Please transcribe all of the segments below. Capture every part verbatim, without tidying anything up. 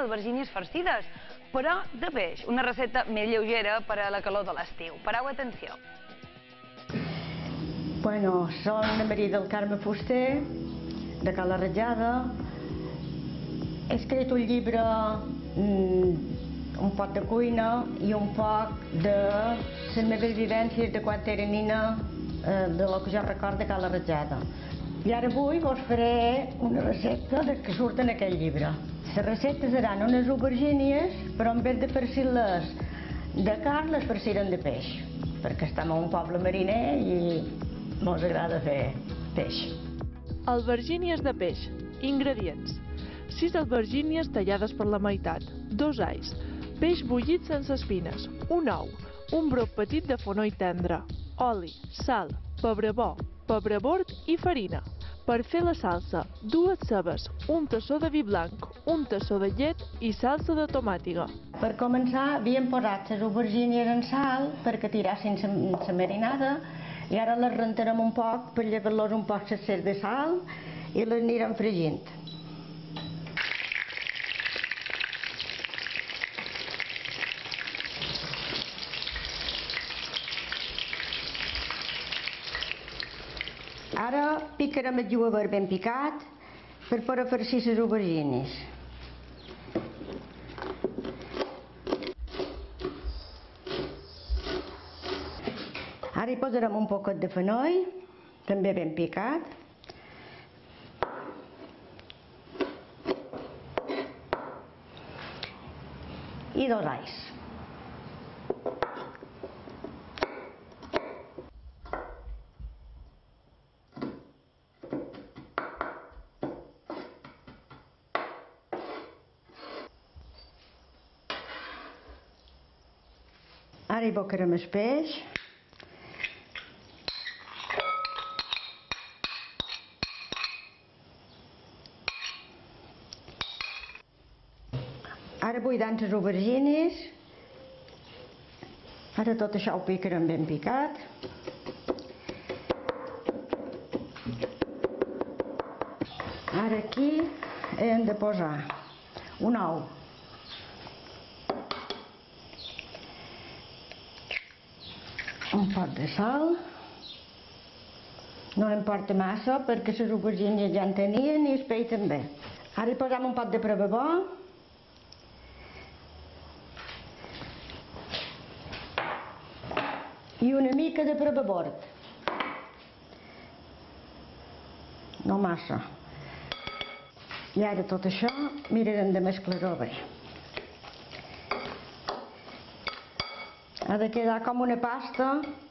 albergínies farcides, però de peix, una recepta més lleugera per a la calor de l'estiu. Pareu atenció. Bueno, soc la Maria del Carme Fuster, de Cala Ratjada. He escrit un llibre, un poc de cuina i un poc de les meves vivències de quan era nina, de lo que jo recordo de Cala Ratjada. I ara avui vos faré una recepta que surt en aquest llibre. Les receptes seran unes aubergínies, però en vez de farcir-les de carn, les farcirem de peix, perquè estem a un poble mariner i ens agrada fer peix. Albergínies de peix. Ingredients: sis albergínies tallades per la meitat, dos alls, peix bullit sense espines, un ou, un broc petit de fonoll tendre, oli, sal, pebre bo, pebre bord i farina. Per fer la salsa, dues cebes, un tassó de vi blanc, un tassó de llet i salsa de tomàtiga. Per començar, havíem posat les aubergínies en sal perquè tirassin la marinada i ara les rentarem un poc per llevar-los un poc l'excés de sal i les anirem fregint. Ara picarem el julivert ben picat per poder farcir les aubergínies. Ara hi posarem un poquet de fenoll, també ben picat. I dos alls. Ara hi abocarem el peix. Ara buidant les aubergínies. Ara tot això ho picarem ben picat. Ara aquí hem de posar un ou. Un pot de sal. No em porta massa perquè les aubergínies ja en tenien i el peix també. Ara hi posam un pot de pebre bo. I una mica de pebre bord. No massa. I ara tot això mirarem de mesclar-ho bé. Ha de quedar com una pasta,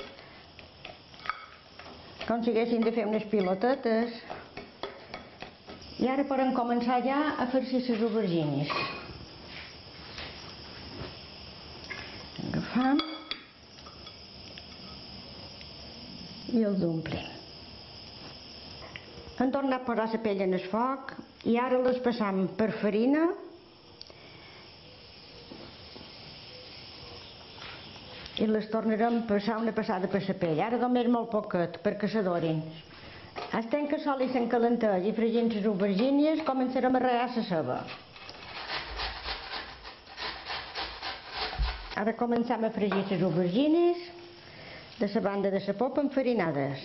com si haguéssim de fer unes pilotetes. I ara podem començar ja a farcir les aubergínies. Agafam i els omplim. Hem tornat a posar la pell en el foc i ara les passam per farina i les tornarem a passar una passada per la pell. Ara només molt poquet perquè s'adorin. Estem que sol i s'encalenteix i fregint les aubergínies començarem a regar la ceba. Ara començam a fregir les aubergínies de la banda de la popa enfarinades.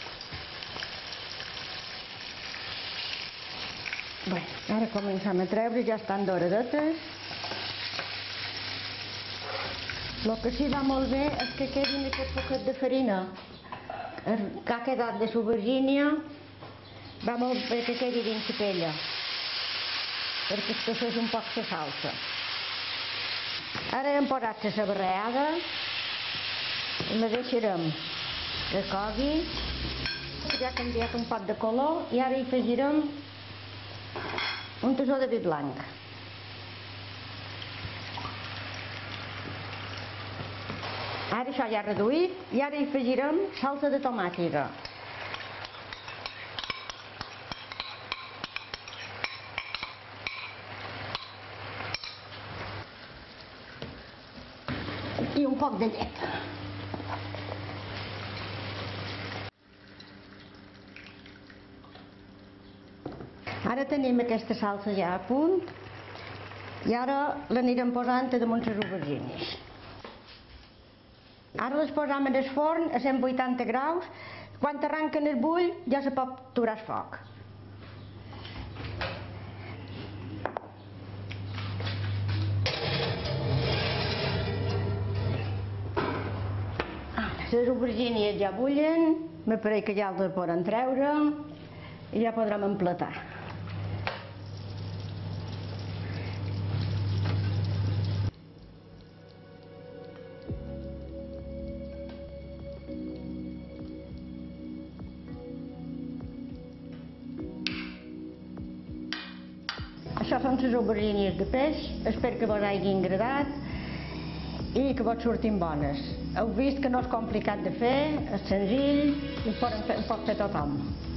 Bé, ara començam a treure, ja estan doradetes. El que sí va molt bé és que quedin aquest poquet de farina que ha quedat de l'aubergínia, va molt bé que quedi dins la pella perquè espessés un poc la salsa. Ara hem posat la sabarreada i la deixarem que cogui. Ja ha canviat un poc de color i ara hi afegirem un tassó de vi blanc. Ara això ja ha reduït i ara hi afegirem salsa de tomàtiga. I un poc de llet. Ara tenim aquesta salsa ja a punt I ara l'anirem posant damunt les aubergines. Ara les posam en el forn a cent vuitanta graus. Quan arranquen el bull ja se pot aturar el foc. Les aubergines ja bullen, m'apareix que ja les podem treure i ja podrem emplatar. Això són les aubergines de peix, espero que vos hagin agradat i que vos surtin bones. Heu vist que no és complicat de fer, és senzill i ho pot fer tothom.